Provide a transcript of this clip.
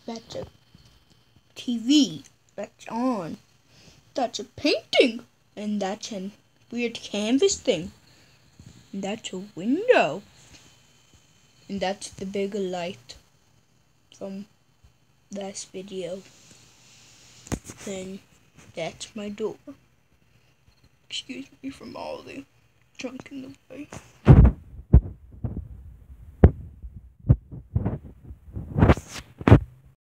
That's a TV that's on. That's a painting. And that's a weird canvas thing. And that's a window. And that's the big light from last video. Then that's my door. Excuse me from all the junk in the way.